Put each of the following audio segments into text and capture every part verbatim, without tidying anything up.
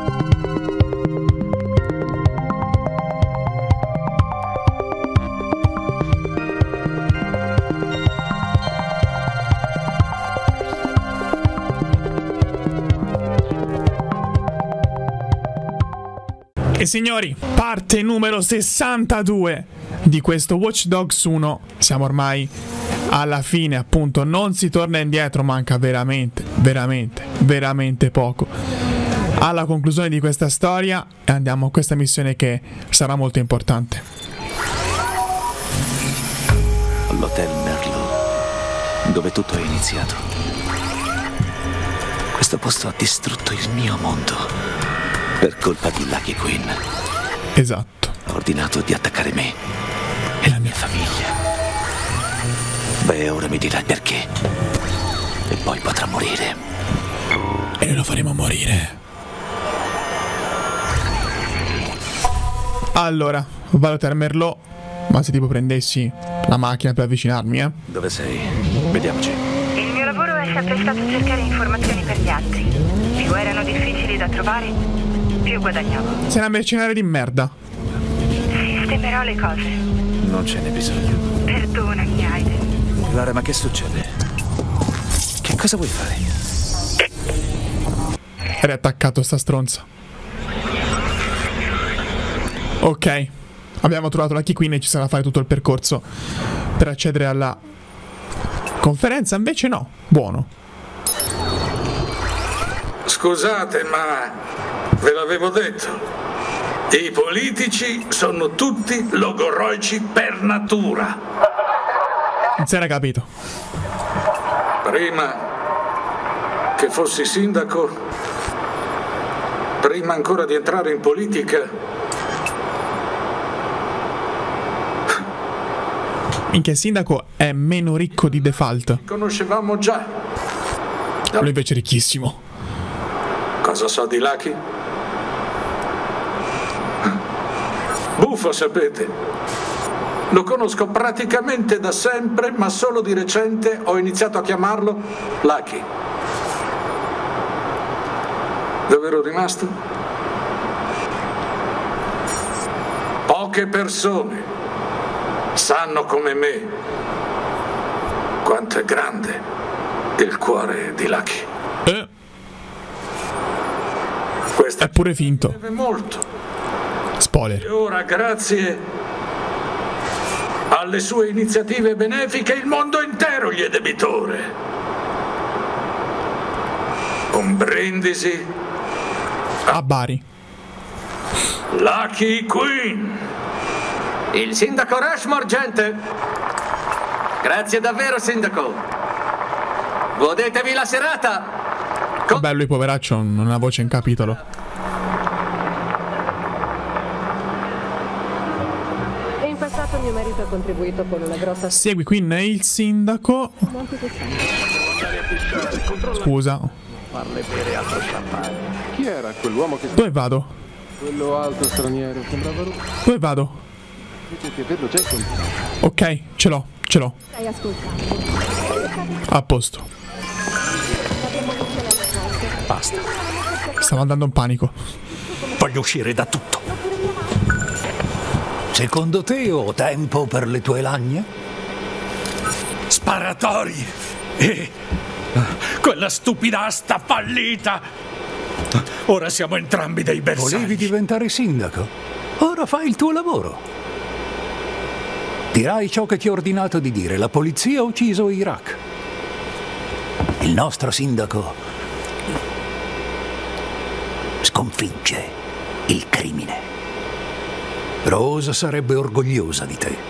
E signori, parte numero sessantadue di questo Watch Dogs uno. Siamo ormai alla fine, appunto, non si torna indietro, manca veramente, veramente, veramente poco alla conclusione di questa storia e andiamo a questa missione che sarà molto importante. L'Hotel Merlot, dove tutto è iniziato. Questo posto ha distrutto il mio mondo. Per colpa di Lucky Quinn. Esatto. Ha ordinato di attaccare me e la mia famiglia. Beh, ora mi dirai perché. E poi potrà morire. E noi lo faremo morire. Allora, valuta Merlot. Ma se tipo prendessi la macchina per avvicinarmi, eh? Dove sei? Vediamoci. Il mio lavoro è sempre stato cercare informazioni per gli altri. Più erano difficili da trovare, più guadagnavo. Sei una mercenaria di merda. Sistemerò le cose. Non ce n'è bisogno. Perdonami, Aiden. Clara, ma che succede? Che cosa vuoi fare? Eri attaccato sta stronza. Ok. Abbiamo trovato la Key Queen e ci sarà a fare tutto il percorso per accedere alla conferenza. Invece no. Buono. Scusate, ma ve l'avevo detto. I politici sono tutti logorroici per natura. Non si era capito. Prima che fossi sindaco, prima ancora di entrare in politica, Minchia, il sindaco è meno ricco di default. conoscevamo già. Lui invece è ricchissimo. Cosa so di Lucky? Buffo, sapete. Lo conosco praticamente da sempre, ma solo di recente ho iniziato a chiamarlo Lucky. Dove ero rimasto? Poche persone sanno come me quanto è grande il cuore di Lucky. Eh, Questa è pure finto. deve molto. E Spoiler. ora, grazie alle sue iniziative benefiche, il mondo intero gli è debitore. Un brindisi A Bari. Lucky Quinn. Il sindaco Rushmore, gente! Grazie davvero, sindaco! Godetevi la serata! Co- Vabbè, lui poveraccio non ha voce in capitolo. In passato mio marito ha contribuito con una grossa Segui Quinn e il sindaco. Scusa. Chi era quell'uomo che... Dove vado? Quello alto straniero, sembrava lui. Dove vado? Invece che averlo già incontrato. Ok, ce l'ho, ce l'ho. stai ascoltando. A posto. Basta. Stavo andando in panico. Voglio uscire da tutto. Secondo te ho tempo per le tue lagne? Sparatori! E quella stupida asta fallita! Ora siamo entrambi dei bersagli. Volevi diventare sindaco? Ora fai il tuo lavoro. Dirai ciò che ti ho ordinato di dire. La polizia ha ucciso Iraq. Il nostro sindaco sconfigge il crimine. Rosa sarebbe orgogliosa di te.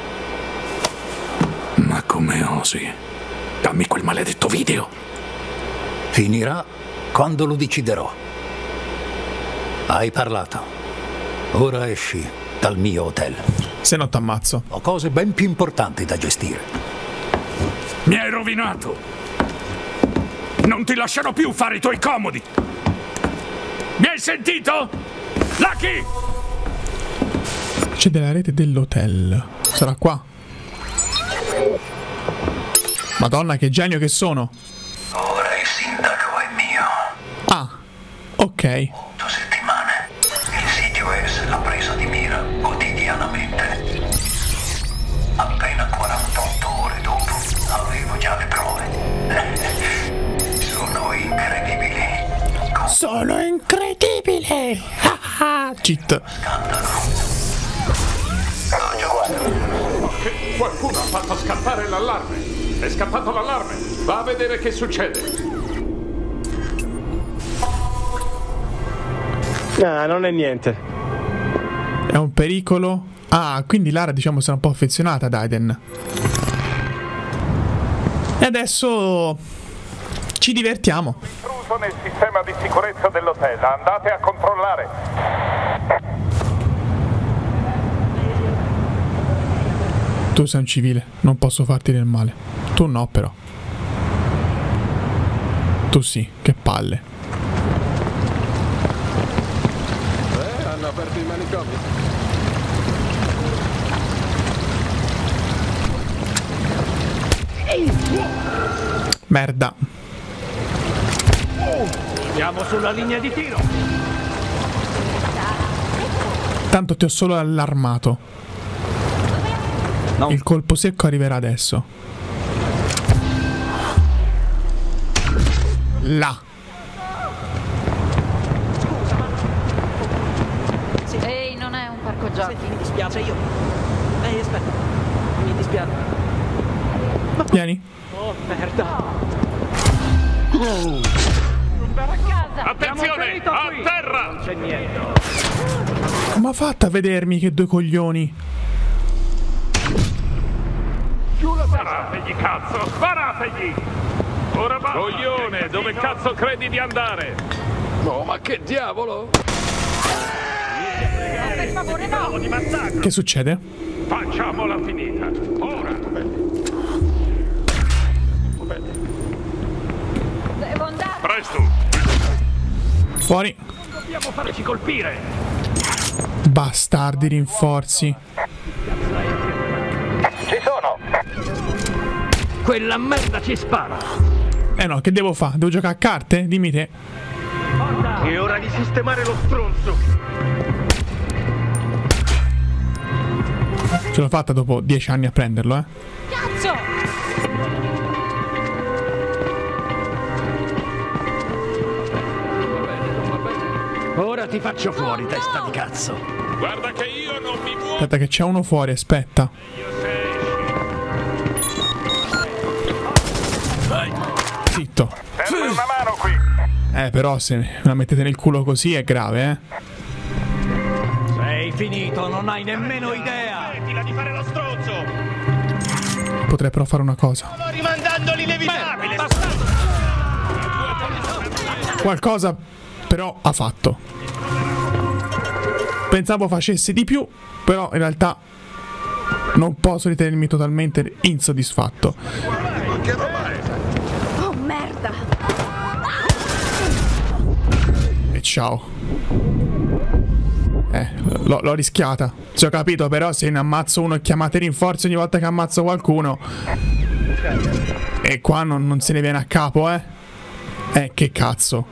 Ma come osi? Dammi quel maledetto video. Finirà quando lo deciderò. Hai parlato. Ora esci dal mio hotel. Se no t'ammazzo. Ho cose ben più importanti da gestire. Mi hai rovinato! Non ti lascerò più fare i tuoi comodi! Mi hai sentito? Lucky! C'è della rete dell'hotel. Sarà qua. Madonna, che genio che sono. Ora il sindaco è mio. Ah, ok. Otto settimane. della presa di mira quotidianamente. Appena quarantotto ore dopo avevo già le prove. Sono incredibili. Sono incredibile! Ah, cheat. Che qualcuno ha fatto scappare l'allarme. È scappato l'allarme. Va a vedere che succede. Ah, non è niente. È un pericolo? Ah, quindi Lara, diciamo, sarà un po' affezionata ad Aiden. E adesso ci divertiamo. Intruso nel sistema di sicurezza dell'hotel. Andate a controllare. Tu sei un civile, non posso farti del male. Tu no, però. Tu sì, che palle. Eh, hanno aperto il manicomio. Merda. Siamo sulla linea di tiro. Tanto ti ho solo allarmato. No. Il colpo secco arriverà adesso. Là. Ehi, non è un parco giochi. Senti, mi dispiace, io... Ehi, aspetta. Mi dispiace. Ma... Vieni. Oh, merda. Attenzione, a terra! Non c'è niente. Come ha fatto a vedermi che due coglioni? Sparategli, cazzo! Sparategli! Ora va! Coglione, dove cazzo credi di andare? No, ma che diavolo? Per favore, no! Di massacro! Che succede? Facciamola finita! Ora! Devo andare! Presto! Fuori! Non dobbiamo farci colpire! Bastardi rinforzi! Ci sono! Quella merda ci spara! Eh no, che devo fare? Devo giocare a carte? Dimmi te. È ora di sistemare lo stronzo! Ce l'ho fatta dopo dieci anni a prenderlo, eh. Cazzo! Ora ti faccio fuori, no, testa di cazzo! Guarda che io non mi muovo! Aspetta che c'è uno fuori, aspetta. Zitto. Serve una mano qui! Eh, però se me la mettete nel culo così è grave, eh. Sei finito, non hai nemmeno idea! Smettila di fare lo stronzo! Potrei però fare una cosa. Sto rimandando l'inevitabile! Qualcosa però ha fatto. Pensavo facesse di più, però in realtà non posso ritenermi totalmente insoddisfatto. Oh merda! E ciao. Eh, l'ho rischiata. Ci ho capito, però se ne ammazzo uno e chiamate rinforzi ogni volta che ammazzo qualcuno. E qua non, non se ne viene a capo, eh. Eh, che cazzo.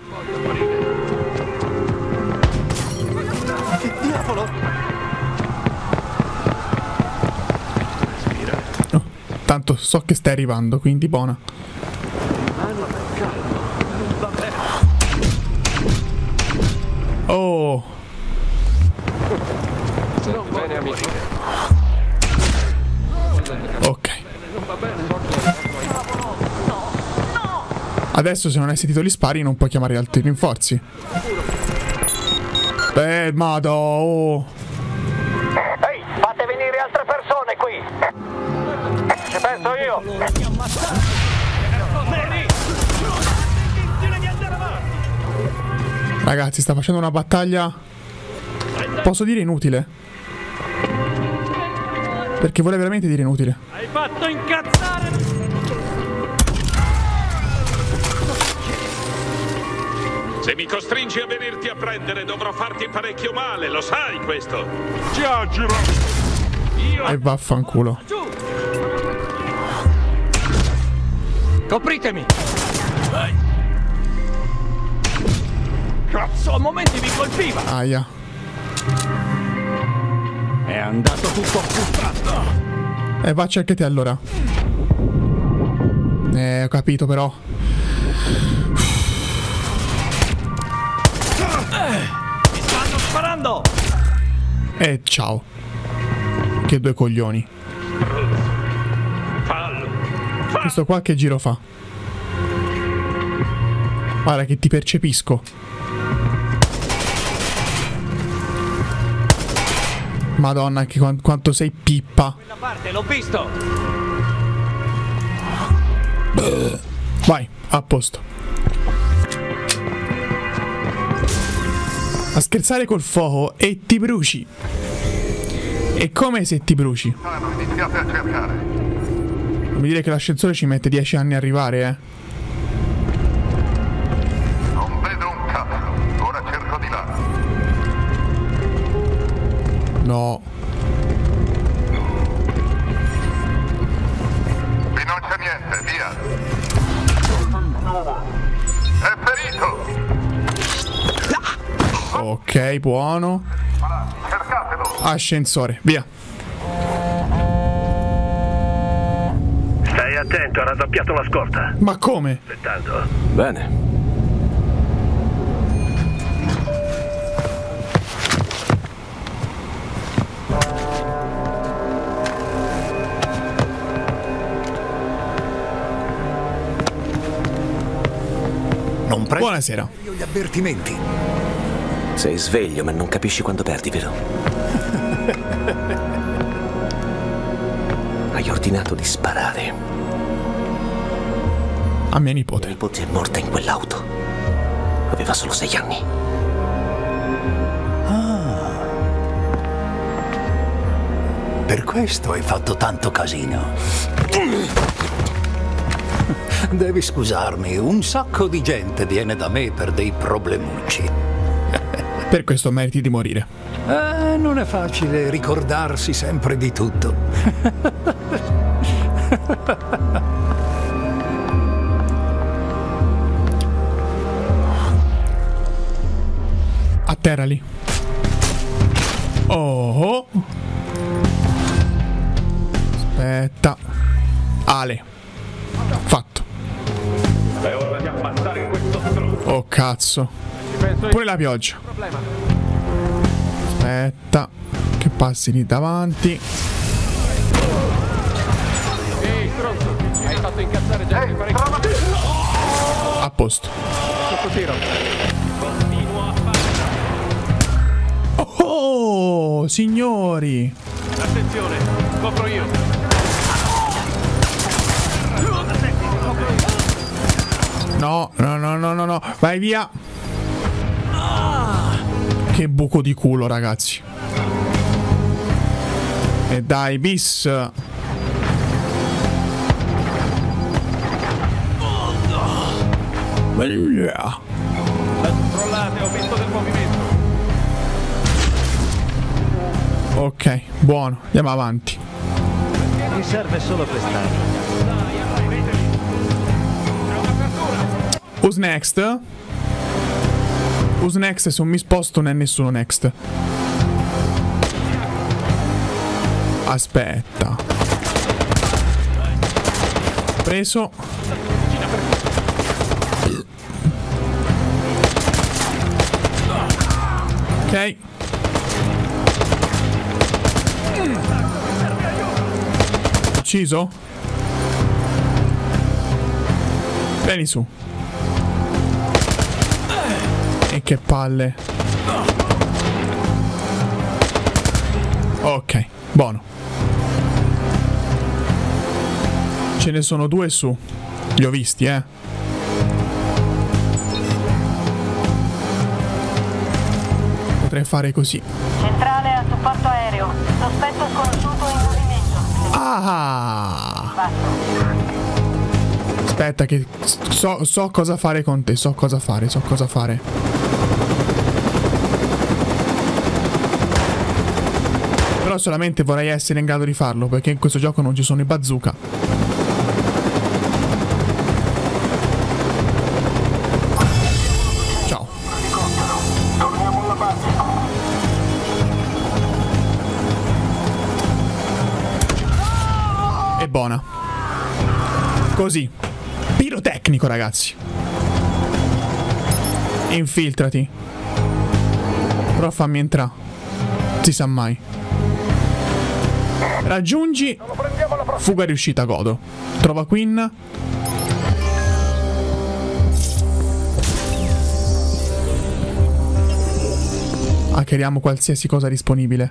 Oh, tanto so che stai arrivando, quindi buona. Oh. Ok. Adesso se non hai sentito gli spari non puoi chiamare altri rinforzi. Eh, mado. Oh. Ehi, fate venire altre persone qui! Ci penso io! Ragazzi, sta facendo una battaglia, posso dire inutile, perché vuole veramente dire inutile. Hai fatto incazzare! Se mi costringi a venirti a prendere dovrò farti parecchio male, lo sai questo? Ci aggiro! Io... E vaffanculo. Copritemi! Cazzo, a momenti mi colpiva! Aia. È andato tutto a puttana. E eh, vacci anche te allora. Eh, ho capito però. Mi stanno sparando! E ciao. Che due coglioni. Fallo. Questo qua che giro fa? Guarda che ti percepisco. Madonna, che qu quanto sei pippa. Quella parte, l'ho visto. Vai, a posto. A scherzare col fuoco e ti bruci. È come se ti bruci. Iniziate a cercare. Non mi dire che l'ascensore ci mette dieci anni a arrivare, eh. Non vedo un cazzo. Ora cerco di là. No. Qui non c'è niente, via. È ferito. Ok, buono. Cercatelo. Ascensore, via. Stai attento, ha raddoppiato la scorta. Ma come? Aspettando. Bene. Non prendo Buonasera. gli avvertimenti. Sei sveglio, ma non capisci quando perdi, vero? Hai ordinato di sparare. A mia nipote. Mia nipote è morta in quell'auto. Aveva solo sei anni. Ah. Per questo hai fatto tanto casino. Devi scusarmi, un sacco di gente viene da me per dei problemucci. Per questo meriti di morire. Eh, non è facile ricordarsi sempre di tutto. Atterra lì. Oh. Aspetta. Ale. Fatto. È ora di ammazzare questo stronzo. Oh cazzo. Pure la pioggia. Aspetta. Che passi lì davanti. Ehi, stronzo, hai fatto incazzare già parecchio. A posto. Sotto tiro. Oh, signori. Attenzione, copro io. No, no, no, no, no, no. Vai via. Che buco di culo, ragazzi. E dai, bis. Yeah. Controllate, ho visto del movimento. Ok, buono. Andiamo avanti. Mi serve solo quest'anno. Who's next? Who's next? Se non mi sposto non è nessuno next. Aspetta. Preso. Ok. Ucciso? Vieni su. E che palle. Ok, buono. Ce ne sono due su. Li ho visti, eh. Potrei fare così. Centrale a supporto aereo. Sospetto sconosciuto in movimento. Ah! Aspetta che so, so cosa fare con te. So cosa fare, so cosa fare. Però solamente vorrei essere in grado di farlo, perché in questo gioco non ci sono i bazooka. Ciao. buona. Così. Pirotecnico, ragazzi. Infiltrati. Però fammi entrare. Si sa mai. Raggiungi. Fuga riuscita, godo. Trova Queen. Hackeriamo qualsiasi cosa disponibile.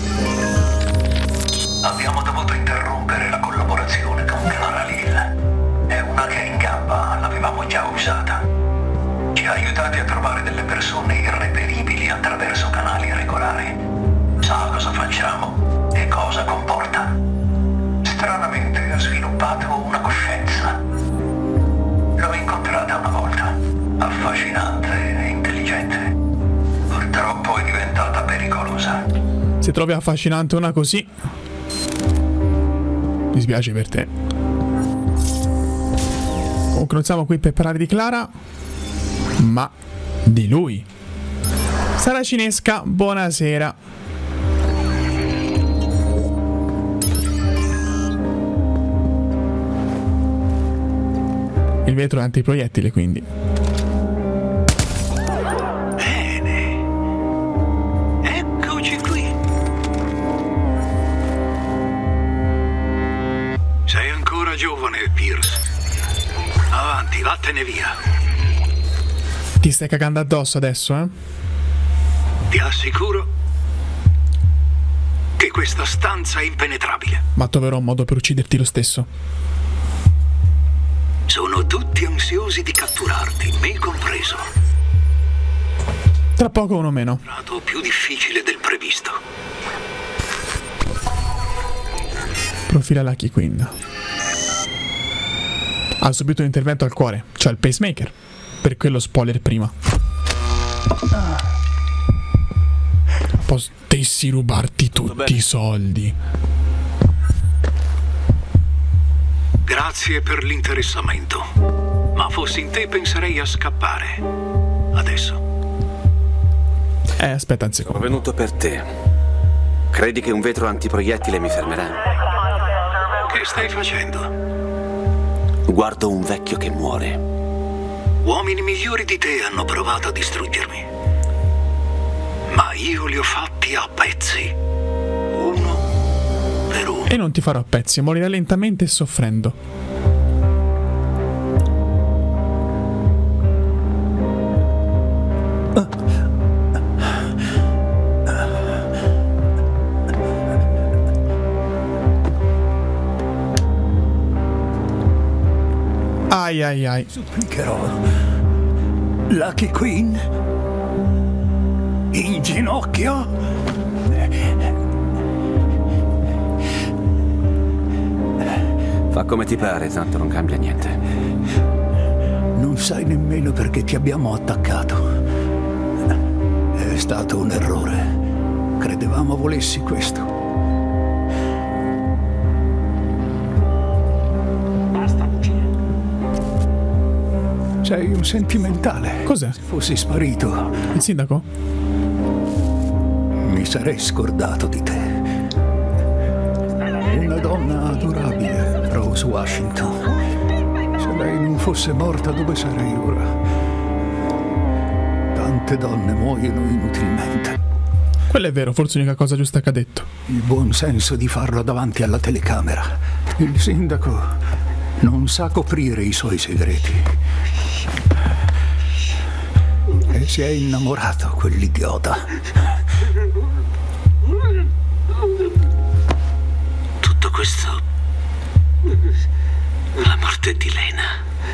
Abbiamo dovuto interrompere la collaborazione con Clara Hill. È una che in gamba l'avevamo già usata. Ci ha aiutati a trovare delle persone irreperibili attraverso canali regolari. Sa cosa facciamo e cosa comporta. Stranamente ha sviluppato una coscienza. L'ho incontrata una volta, affascinante e intelligente. Purtroppo è diventata pericolosa. Se trovi affascinante una così, mi spiace per te. Comunque non siamo qui per parlare di Clara, ma di lui. Saracinesca, buonasera. Il vetro è antiproiettile, quindi. Giovane Pierce, avanti, vattene via. Ti stai cagando addosso adesso, eh? Ti assicuro che questa stanza è impenetrabile. Ma troverò un modo per ucciderti lo stesso. Sono tutti ansiosi di catturarti, me compreso. Tra poco uno meno. È stato più difficile del previsto. Profila Lucky Queen. Ha subito un intervento al cuore, cioè il pacemaker. Per quello spoiler prima. Potessi rubarti tutti i soldi. Grazie per l'interessamento. Ma fossi in te penserei a scappare. Adesso. Eh, aspetta un secondo. Sono venuto per te. Credi che un vetro antiproiettile mi fermerà? Che stai facendo? Guardo un vecchio che muore. Uomini migliori di te hanno provato a distruggermi. Ma io li ho fatti a pezzi. Uno per uno. E non ti farò a pezzi, morirà lentamente e soffrendo. Ai ai ai. Supplicherò Lucky Queen in ginocchio. Fa come ti pare, tanto non cambia niente. Non sai nemmeno perché ti abbiamo attaccato. È stato un errore. Credevamo volessi questo. Sei un sentimentale. Cos'è? Se fossi sparito, il sindaco? Mi sarei scordato di te. Una donna adorabile, Rose Washington. Se lei non fosse morta, dove sarei ora? Tante donne muoiono inutilmente. Quello è vero, forse l'unica cosa giusta che ha detto. Il buon senso di farlo davanti alla telecamera. Il sindaco non sa coprire i suoi segreti. E si è innamorato, quell'idiota. Tutto questo... La morte di Lena.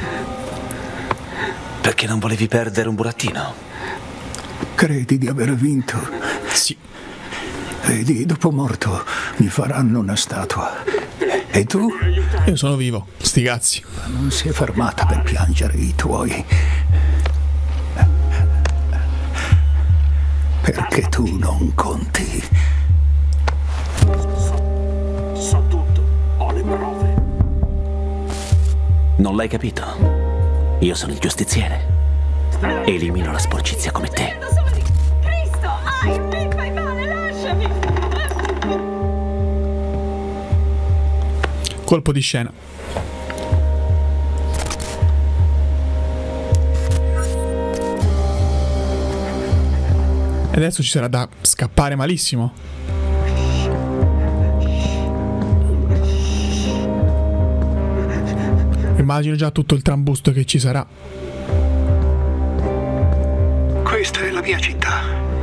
Perché non volevi perdere un burattino? Credi di aver vinto? Sì. Vedi, dopo morto mi faranno una statua. E tu? Io sono vivo, sti cazzi. Non si è fermata per piangere i tuoi. Perché tu non conti. So, so tutto, ho le prove. Non l'hai capito? Io sono il giustiziere. Elimino la sporcizia come te. Cristo, ai, mi fai male, lasciami. Colpo di scena. E adesso ci sarà da scappare malissimo. Immagino già tutto il trambusto che ci sarà. Questa è la mia città.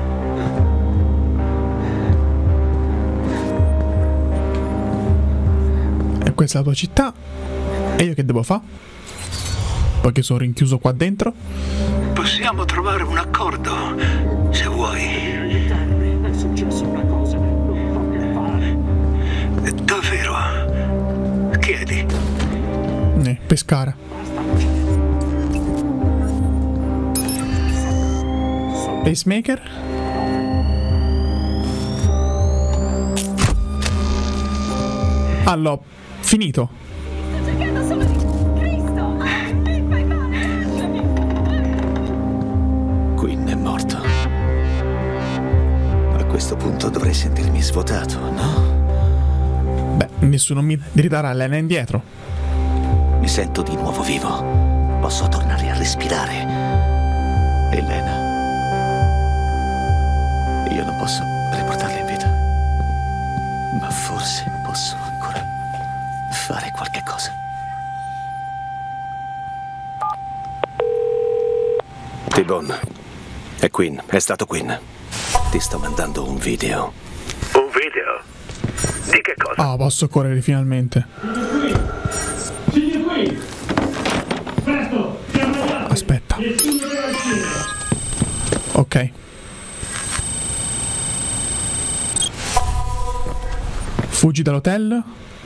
E questa è la tua città. E io che devo fare? Perché sono rinchiuso qua dentro? Possiamo trovare un accordo, se vuoi. È successa una cosa, non potrei fare. Davvero? Chiedi. Ne, Pescara. Pacemaker? Ah, l'ho finito. Quinn è morto. A questo punto dovrei sentirmi svuotato, no? Beh, nessuno mi ridarà l'Elena indietro. Mi sento di nuovo vivo. Posso tornare a respirare. Elena. Io non posso riportarla in vita. Ma forse posso ancora fare qualche cosa. T-Bone. È Quinn, è stato Quinn. Ti sto mandando un video. Un video? Di che cosa? Ah, posso correre finalmente. Aspetta. Ok. Fuggi dall'hotel.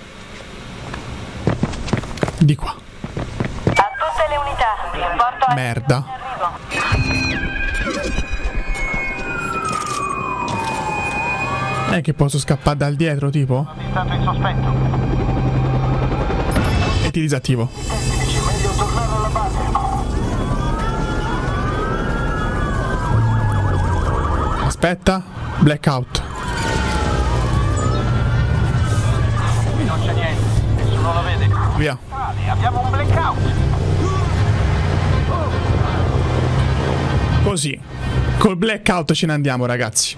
Di qua. A tutte le unità, supporto a... Merda. Non è che posso scappare dal dietro, tipo? Avvistato il sospetto. E ti disattivo. Meglio tornare alla base. Aspetta. Blackout. Qui non c'è niente, nessuno lo vede. Via. Abbiamo un blackout. Così. Col blackout ce ne andiamo, ragazzi.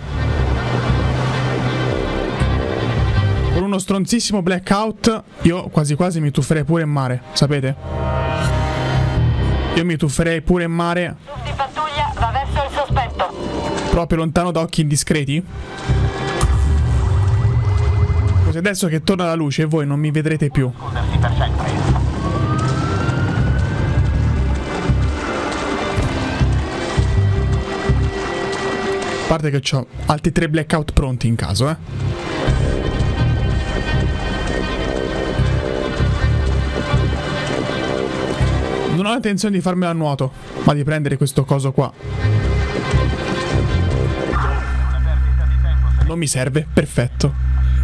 Con uno stronzissimo blackout io quasi quasi mi tufferei pure in mare, sapete? Io mi tufferei pure in mare. Tutti pattuglia, va verso il sospetto. Proprio lontano da occhi indiscreti. Così adesso che torna la luce voi non mi vedrete più. Scusersi per sempre. A parte che ho altri tre blackout pronti in caso, eh. Non ho intenzione di farmela a nuoto, ma di prendere questo coso qua. Non mi serve, perfetto.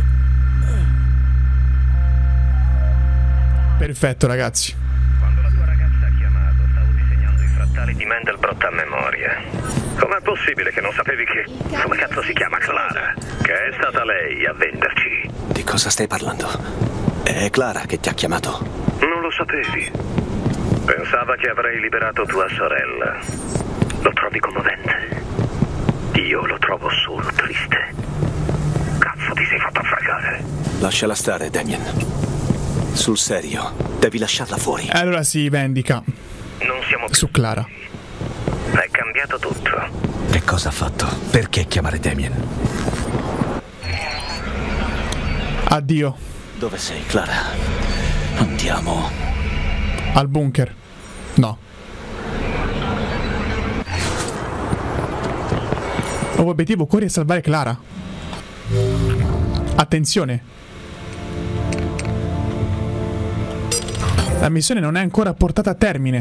Perfetto, ragazzi. Quando la tua ragazza ha chiamato, stavo disegnando i frattali di Mandelbrot a memoria. Com'è possibile che non sapevi che... come cazzo si chiama Clara? Che è stata lei a venderci. Di cosa stai parlando? È Clara che ti ha chiamato. Non lo sapevi. Pensava che avrei liberato tua sorella. Lo trovi commovente? Io lo trovo solo triste. Cazzo ti sei fatto fregare. Lasciala stare, Damien. Sul serio, devi lasciarla fuori. Allora si vendica. Non siamo più su Clara. È cambiato tutto. Che cosa ha fatto? Perché chiamare Damien? Addio. Dove sei, Clara? Andiamo. Al bunker. No. Nuovo obiettivo, corri a salvare Clara. Attenzione. La missione non è ancora portata a termine.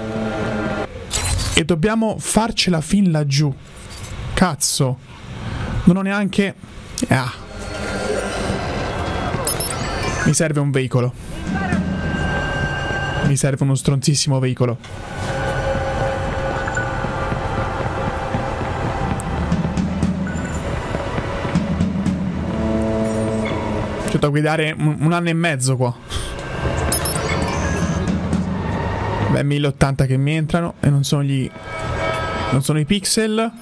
E dobbiamo farcela fin laggiù. Cazzo. Non ho neanche... Ah. Mi serve un veicolo. Mi serve uno stronzissimo veicolo. Cioè iniziato a guidare un, un anno e mezzo qua. Beh, mille ottanta che mi entrano e non sono gli... non sono i pixel.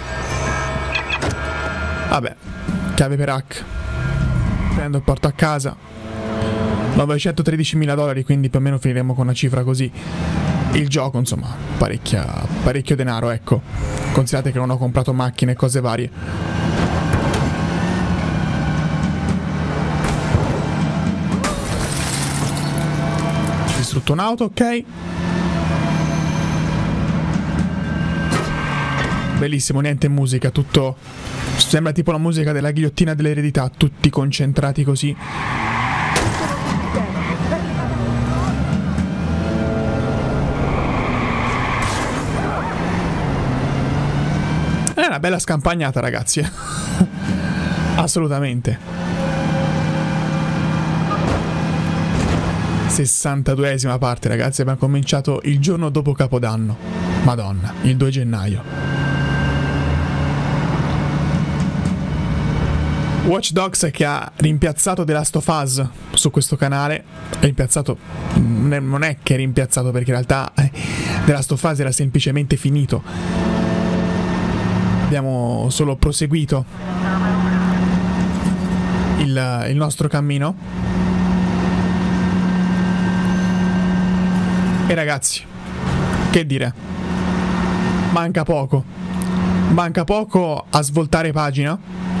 Vabbè, chiave per hack. Prendo e porto a casa. novecentotredicimila dollari, quindi più o meno finiremo con una cifra così. Il gioco, insomma, parecchia, parecchio denaro, ecco. Considerate che non ho comprato macchine e cose varie. Distrutto un'auto, ok. Bellissimo, niente musica, tutto... sembra tipo la musica della ghigliottina dell'eredità, tutti concentrati così. È una bella scampagnata, ragazzi. Assolutamente. sessantaduesima parte, ragazzi. Abbiamo cominciato il giorno dopo Capodanno. Madonna, il due gennaio. Watch Dogs, che ha rimpiazzato The Last of Us su questo canale. Rimpiazzato, non è che è rimpiazzato, perché in realtà The Last of Us era semplicemente finito. Abbiamo solo proseguito il, il nostro cammino. E ragazzi, che dire, manca poco. Manca poco a svoltare pagina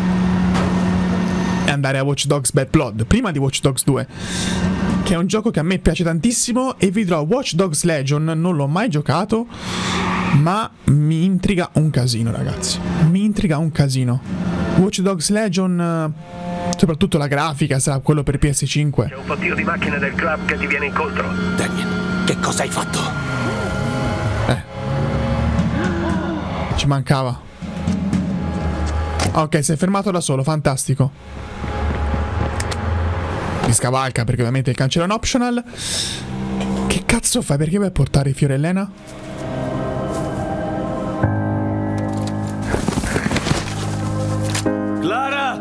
e andare a Watch Dogs Bad Blood, prima di Watch Dogs due, che è un gioco che a me piace tantissimo, e vi dirò, Watch Dogs Legion non l'ho mai giocato, ma mi intriga un casino, ragazzi. Mi intriga un casino. Watch Dogs Legion, soprattutto la grafica, sarà quello per P S cinque. C'è un fottio di macchine del club che ti viene incontro. Damien, che cosa hai fatto? Eh. Ci mancava. Ok, si è fermato da solo, fantastico. Mi scavalca perché ovviamente il cancello è un optional. Che cazzo fai? Perché vuoi portare Fiorellena? Clara!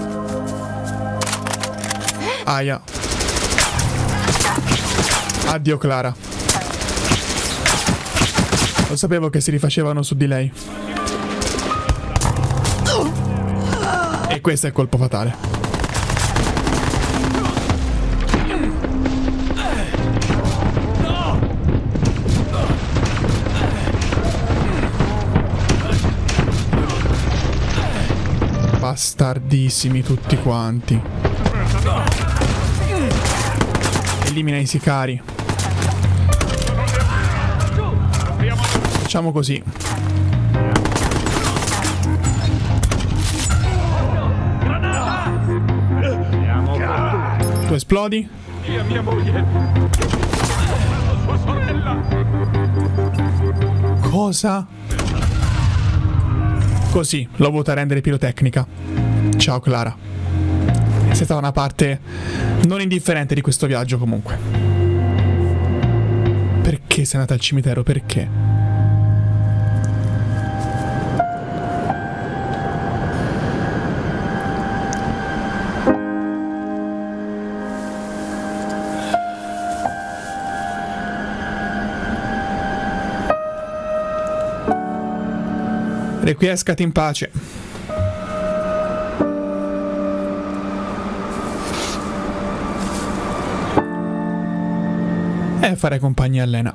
Aia. Addio Clara. Lo sapevo che si rifacevano su di lei. E questo è il colpo fatale. Bastardissimi tutti quanti. Elimina i sicari. Facciamo così. Tu esplodi. Mia, mia moglie. Sua sorella. Cosa? Così, l'ho voluta rendere pirotecnica. Ciao Clara. Sei stata una parte non indifferente di questo viaggio comunque. Perché sei andata al cimitero? Perché? Requiescati in pace. E fare compagnia a Lena.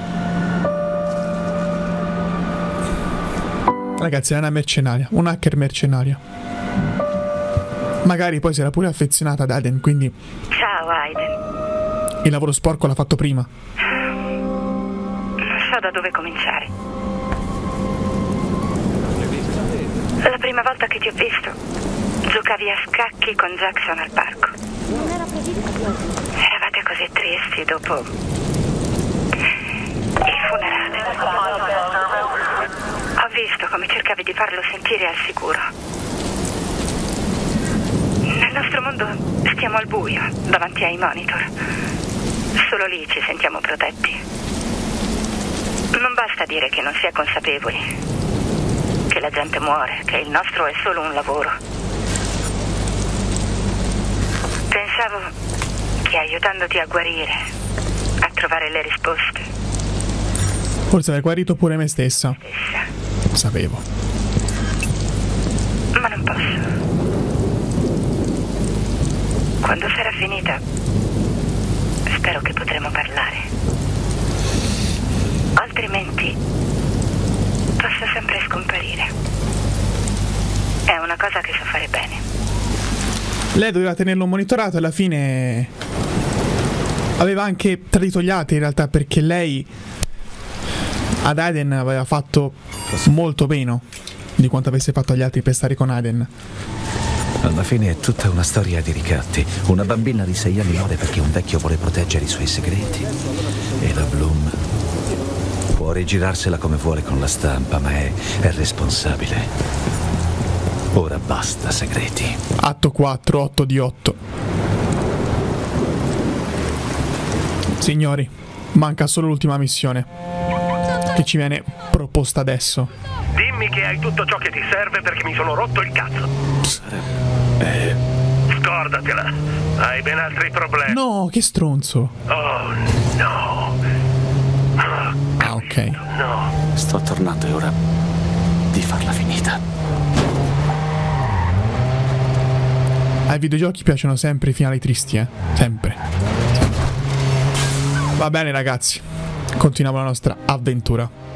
Ragazzi, è una mercenaria, un hacker mercenaria. Magari poi si era pure affezionata ad Aiden, quindi... Ciao Aiden. Il lavoro sporco l'ha fatto prima. Non so da dove cominciare. La prima volta che ti ho visto, giocavi a scacchi con Jackson al parco. Eravate così tristi dopo il funerale. Ho visto come cercavi di farlo sentire al sicuro. Nel nostro mondo stiamo al buio, davanti ai monitor. Solo lì ci sentiamo protetti. Non basta dire che non si è consapevoli, che la gente muore, che il nostro è solo un lavoro. Pensavo che aiutandoti a guarire, a trovare le risposte. Forse aver guarito pure me stessa. Stessa. Lo sapevo. Ma non posso. Quando sarà finita, spero che potremo parlare. Altrimenti, posso sempre scomparire. È una cosa che so fare bene. Lei doveva tenerlo monitorato e alla fine aveva anche tradito gli altri in realtà, perché lei ad Aiden aveva fatto molto meno di quanto avesse fatto agli altri per stare con Aiden. Alla fine è tutta una storia di ricatti. Una bambina di sei anni muore perché un vecchio vuole proteggere i suoi segreti. E la Bloom può rigirarsela come vuole con la stampa, ma è, è responsabile. Ora basta segreti. Atto quattro, otto di otto. Signori, manca solo l'ultima missione, che ci viene proposta adesso. Dimmi che hai tutto ciò che ti serve, perché mi sono rotto il cazzo. Eh... Scordatela. Hai ben altri problemi. No, che stronzo. Oh no. Ah, ok. No. Sto tornando, è ora di farla finita. Ai videogiochi piacciono sempre i finali tristi, eh? Sempre. Sempre. Va bene ragazzi, continuiamo la nostra avventura.